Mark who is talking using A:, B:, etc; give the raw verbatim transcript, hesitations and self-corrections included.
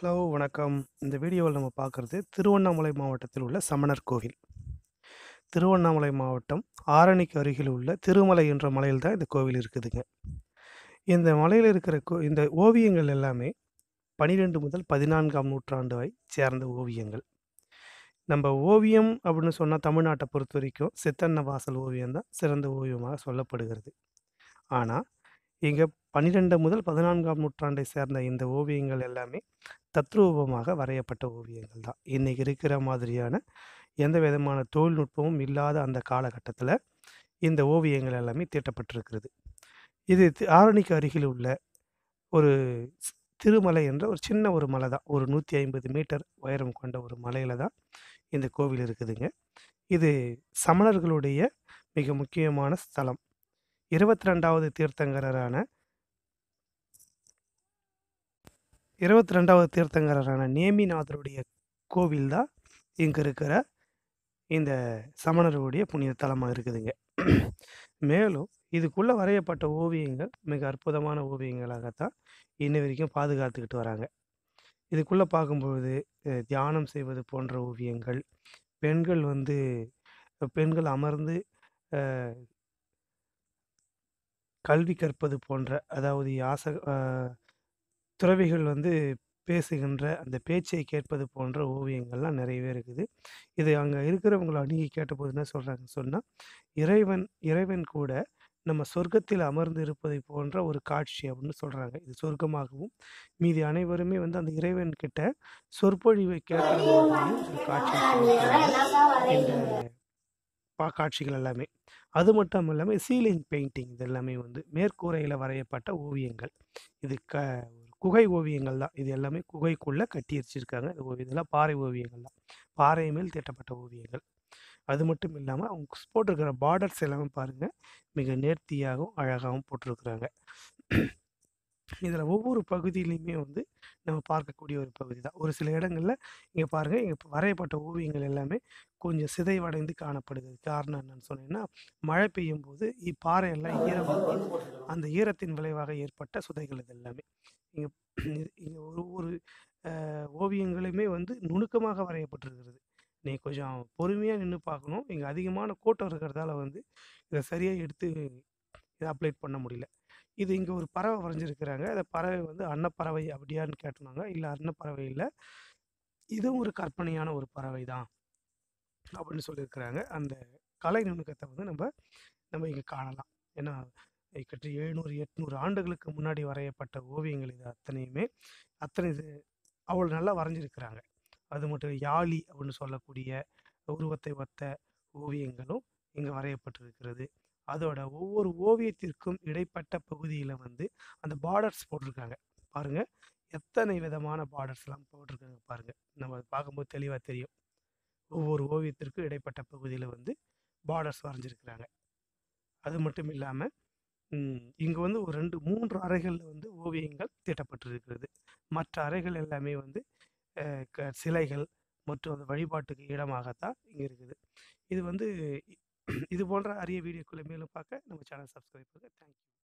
A: Hello வணக்கம். இந்த வீடியோவில் நம்ம பார்க்குறது திருவண்ணாமலை மாவட்டத்தில் உள்ள சமணர் கோவில். திருவண்ணாமலை மாவட்டம் ஆரணிக்கு அருகில் உள்ள திருமலை என்ற மலையில் தான் இந்த கோவில் இருக்குதுங்க. இந்த மலையில் இருக்கிற கோ இந்த ஓவியங்கள் எல்லாமே பன்னிரண்டு முதல் பதினான்காம் நூற்றாண்டை சேர்ந்த ஓவியங்கள். நம்ம ஓவியம் அப்படின்னு சொன்னா தமிழ்நாட்டை பொறுத்தவரைக்கும் சித்தன்னவாசல் ஓவியம் தான் சிறந்த ஓவியமாக சொல்லப்படுகிறது. ஆனா, இங்க பன்னிரண்டு முதல் பதினான்காம் நூற்றாண்டை சேர்ந்த இந்த ஓவியங்கள் எல்லாமே தத்ரூபமாக வரையப்பட்ட ஓவியங்கள் தான். இன்னைக்கு இருக்கிற மாதிரியான எந்த விதமான தொழில்நுட்பமும் இல்லாத அந்த காலகட்டத்தில, இந்த ஓவியங்கள் எல்லாமே தீட்டப்பட்டிருக்கிறது. இது தி ஆரணிக்கு அருகில் உள்ள ஒரு ஸ் திருமலை என்ற ஒரு சின்ன ஒரு மலை தான். ஒரு நூற்றி ஐம்பது மீட்டர் உயரம் கொண்ட ஒரு மலையில தான் இந்த கோவில் இருக்குதுங்க. இது சமணர்களுடைய மிக முக்கியமான ஸ்தலம். இருபத்தி இரண்டாவது தீர்த்தங்கரரான இருபத்தி இரண்டாவது தீர்த்தங்கரரான நேமிநாதருடைய கோவில் தான் இங்க இருக்கிற இந்த சமணர்களுடைய புனித தலமா இருக்குதுங்க. மேலும் இதுக்குள்ள வரையப்பட்ட ஓவியங்கள் மிக அற்புதமான ஓவியங்களாகத்தான் இன்ன வரைக்கும் பாதுகாத்துக்கிட்டு வராங்க. இதுக்குள்ள பார்க்கும்பொழுது அ தியானம் செய்வது போன்ற ஓவியங்கள், பெண்கள் வந்து பெண்கள் அமர்ந்து அ கல்வி கற்பது போன்ற, அதாவது யாச அ துறவிகள் வந்து பேசுகின்ற அந்த பேச்சை கேட்பது போன்ற ஓவியங்கள்லாம் நிறையவே இருக்குது. இது அங்க இருக்கிறவங்கள அணுகி கேட்டபோது என்ன சொல்றாங்கன்னு சொன்னா, இறைவன் இறைவன் கூட நம்ம சொர்க்கத்தில் அமர்ந்து இருப்பதை போன்ற ஒரு காட்சி அப்படின்னு சொல்றாங்க. இது சொர்க்கமாகவும், மீதி அனைவருமே வந்து அந்த இறைவன் கிட்ட சொற்பொழிவை கேட்கிற மாதிரியும் ஒரு காட்சி அமைக்கிறாங்க. இந்த பா காட்சிகள் எல்லாமே. அது மட்டும் இல்லாம சீலிங் பெயிண்டிங் இது எல்லாமே வந்து மேற்கூரையில வரையப்பட்ட ஓவியங்கள். இது க குகை ஓவியங்கள் தான். இது எல்லாமே குகைக்குள்ள கட்டி வச்சிருக்காங்க. இது ஓ இதெல்லாம் பாறை ஓவியங்கள் தான். பாறை மேல் தீட்டப்பட்ட ஓவியங்கள். அது மட்டும் இல்லாம அவங்க ஸ் போட்டிருக்கிற பார்டர்ஸ் எல்லாமே பாருங்க, மிக நேர்த்தியாகவும், அழகாவும் போட்டிருக்கிறாங்க. இதில ஒவ்வொரு பகுதியிலயுமே வந்து நம்ம பார்க்கக்கூடிய ஒரு பகுதி தான். ஒரு சில இடங்கள்ல இங்க பாருங்க, இங்க வரையப்பட்ட ஓவியங்கள் எல்லாமே கொஞ்சம் சிதைவடைந்து காணப்படுது. காரணம் என்னன்னு சொன்னீங்கன்னா, மழை பெய்யும்போது இப்பாறை எல்லாம் ஈரமாகி, அந்த ஈரத்தின் விளைவாக ஏற்பட்ட சுதைகள் இது எல்லாமே. இங்க இங்க ஒரு ஒரு அ ஓவியங்களுமே வந்து நுணுக்கமாக வரையப்பட்டிருக்கிறது. நீ கொஞ்சம் பொறுமையா நின்னு பார்க்கணும். இங்க அதிகமான கூட்டம் இருக்கிறதால வந்து, இத சரியா எடுத்து இத அப்லேட் பண்ண முடியல. இது இங்க ஒரு பறவை வரைஞ்சிருக்கிறாங்க. அந்த பறவை வந்து அன்னப்பறவை அப்படியான்னு கேட்டோம்னாங்க, இல்ல அன்னப்பறவை இல்ல. இதுவும் ஒரு கற்பனையான ஒரு பறவை தான் அப்படின்னு சொல்லியிருக்கிறாங்க. அந்த கலை நுணுக்கத்த வந்து நம்ப நம்ம இங்க காணலாம். ஏன்னா, கிட்டத்தட்ட எழுநூறு, எண்ணூறு ஆண்டுகளுக்கு முன்னாடி வரையப்பட்ட ஓவியங்கள் இது அத்தனையுமே, அத்தனை இது அவ்வளோ நல்லா வரைஞ்சிருக்கிறாங்க. அது மட்டும் யாளி அப்படின்னு சொல்லக்கூடிய உருவத்தை ஒத்த ஓவியங்களும் இங்க வரையப்பட்டிருக்கிறது. அதோட ஒவ்வொரு ஓவியத்திற்கும் இடைப்பட்ட பகுதியில வந்து அந்த பார்டர்ஸ் போட்டிருக்காங்க. பாருங்க, எத்தனை விதமான பார்டர்ஸ்லாம் போட்டிருக்காங்க பாருங்க. நம்ம அத பார்க்கும்போது தெளிவா தெரியும். ஒவ்வொரு ஓவியத்திற்கும் இடைப்பட்ட பகுதியில வந்து பார்டர்ஸ் வரைஞ்சிருக்கிறாங்க. அது மட்டும் இல்லாம, ம் இங்க வந்து ஒரு இரண்டு, மூன்று அறைகள்ல வந்து ஓவியங்கள் தீட்டப்பட்டிருக்கிறது. மற்ற அறைகள் எல்லாமே வந்து அ க சிலைகள் மற்றும் அந்த வழிபாட்டுக்கு இடமாகத்தான் இங்க இருக்குது. இது வந்து இது போன்ற அரிய வீடியோக்களை மேலும் பார்க்க நம்ம சேனல் சப்ஸ்கிரைப் பண்ணுங்க. தேங்க்